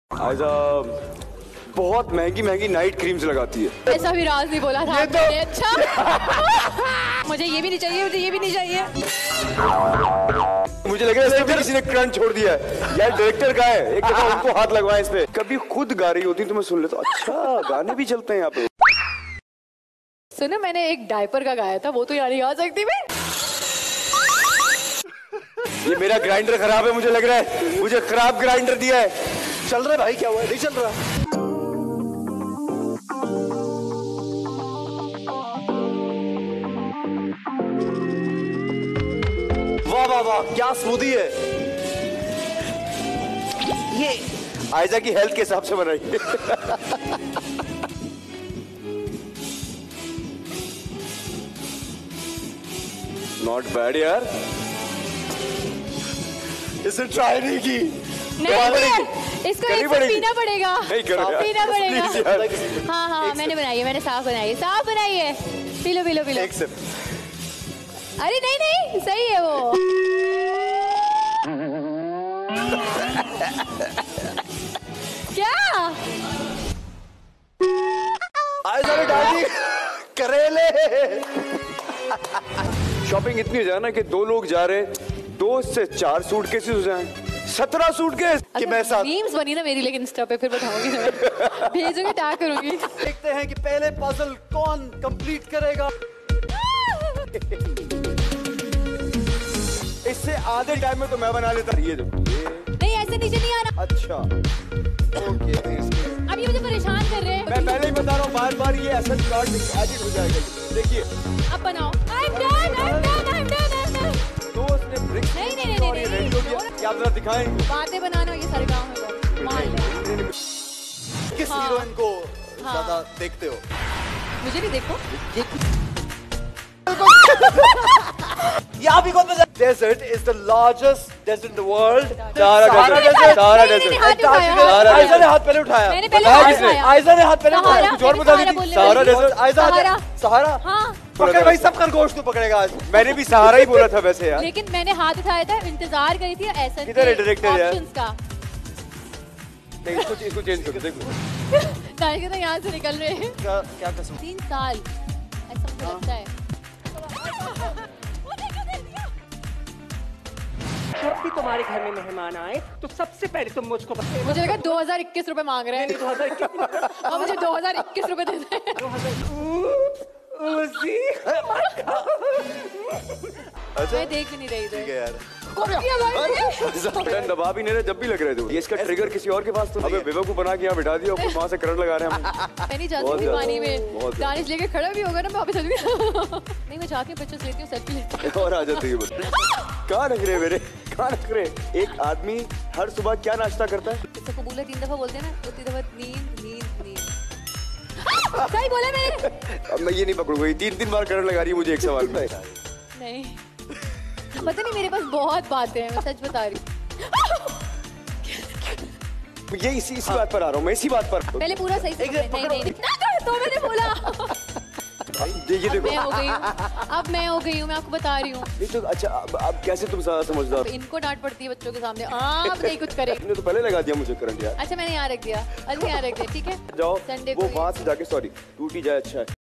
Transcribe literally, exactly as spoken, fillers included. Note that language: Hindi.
आयजा बहुत महंगी महंगी नाइट क्रीम्स लगाती है। ऐसा भी राज नहीं बोला था। ये तो अच्छा मुझे ये भी नहीं चाहिए, मुझे ये भी नहीं चाहिए। मुझे लग रहा है इसमें किसी ने क्रंच छोड़ दिया है। यार डायरेक्टर का है, एक दफा उनको हाथ लगवाए इस पे। कभी खुद गा रही होती तो मैं सुन लेता। अच्छा गाने भी चलते हैं यहाँ पे। सुनो मैंने एक डायपर का गाया था, वो तो यार नहीं गा सकती मैं। ये मेरा ग्राइंडर खराब है, मुझे लग रहा है मुझे खराब ग्राइंडर दिया है। चल रहा है भाई, क्या हुआ है? नहीं चल रहा। वाह वाह वाह, क्या स्मूदी है ये। आयजा की हेल्थ के हिसाब से बनाई। नॉट बैड यार। इसे ट्राई नहीं की। नहीं नहीं, इसको एक से पीना पड़ेगा। नहीं करो यार, पीना पड़ेगा। हाँ हाँ मैंने बनाई है, मैंने साफ बनाई है, साफ बनाई है। पी लो पी लो पी लो। एक सिप। अरे नहीं नहीं सही है वो। क्या आयजा ने डाल दी करेले। शॉपिंग इतनी हो जाए ना कि दो लोग जा रहे हैं, दो से चार सूटकेसेस हो जाएं, सत्रह सूटकेस कि मैं साथ। मीम्स बनी ना मेरी, लेकिन इंस्टा पे फिर बताऊंगी मैं। भेजूंगी, टैग करूंगी। देखते हैं कि पहले पजल कौन कंप्लीट करेगा। इससे आधे टाइम में तो मैं बना लेता। ये नहीं ऐसे नीचे नहीं आना। अच्छा ओके। अब ये मुझे परेशान कर रहे हैं। मैं पहले ही बता रहा हूँ, बार बार ये ऐसा कार्ड एडिट हो जाएगा। देखिए अब बनाओ। I'm done, I'm done, I'm done, I'm done। दोस्त ने ब्रिक्स नहीं नहीं नहीं नहीं रेडी हो गया। क्या जरा दिखाएं। बातें बनाना ये सारे काम है। मान ले। किस हाँ। हीरोइन को हाँ। ज्यादा देखते हो? मुझे भी देखो। यहाँ भी कौन बजा? Desert is the largest desert in the world. सारा Sahara desert, desert। सारा नहीं, नहीं, desert। नहीं, हाथ नहीं उठाया, सारा आयजा ने हाथ पहले उठाया। मैंने पहले बताया हाथ किसने? उठाया। आयजा ने हाथ पहले उठाया। सहारा, कुछ और मैंने बता सहारा दी। बोलने सहारा वाली थी। desert। आयजा सहारा। सहारा हाँ पकड़ भाई, सब खरगोश तू पकड़ेगा आज। मैंने भी सहारा ही बोला था वैसे यार। लेकिन मैंने हाथ उठाया था, इंतजार करी थी ऐसा किधर है director यार? ऑप्शंस का। नहीं, इसको इसको चेंज कर देखो। ताकि तो यहाँ से निकल रहे हैं। क्या क्या कसम? तीन साल ऐसा मुझे लगता है। जब भी तुम्हारे घर में मेहमान आए तो सबसे पहले तुम मुझको बताओ। मुझे लगा दो हजार इक्कीस रुपए मांग रहे हैं। दो हजार इक्कीस और मुझे दो हजार इक्कीस रुपए दे दे। मैं देख भी नहीं रही थी। यार बटन दबा भी नहीं रहे जब भी लग रहे थे। ये इसका ट्रिगर किसी और के पास तो अबे बेवकूफ बना के यहाँ बिठा दिया, फिर वहाँ से करंट लगा रहे हैं हम। मैं नहीं जाती बहुत थी ज्यादा, पानी में। बहुत ज्यादा। दानिश लेके खड़ा भी होगा ना, मैं वापस चली नहीं, मैं जाके पिक्चर्स लेती हूँ, सेल्फी लेती हूँ। और आ जाती है बस। कहाँ रख रहे मेरे, कहाँ रख रहे? एक आदमी हर सुबह क्या नाश्ता करता है? इससे कबूला तीन दफा बोलते हैं ना, उतनी दफा नींद नींद नींद। सही बोला मैंने। अब मैं ये नहीं पकड़ूंगा, तीन तीन बार करंट लगा रही है मुझे एक सवाल में। नहीं पता नहीं, मेरे पास बहुत बातें हैं, मैं सच बता रही हूँ। ये इसी इसी बात पर आ रहा हूँ मैं, इसी बात पर। पहले पूरा सही से नहीं नहीं नहीं ना कर, तो मैंने बोला। ये ये अब देखो। मैं हो गई हूँ, अब मैं हो गई हूँ, मैं आपको बता रही हूँ। ये तो अच्छा, अब अब कैसे तुम ज्यादा समझदार? अब इनको डांट पड़ती है बच्चों के सामने, आप नहीं कुछ करे। तुमने तो पहले लगा दिया मुझे करंट यार। अच्छा मैंने यहाँ रख दिया, अच्छा यहाँ रख दिया, ठीक है। जाओ संडे वो को वहां से जाके, सॉरी टूटी जाए अच्छा है।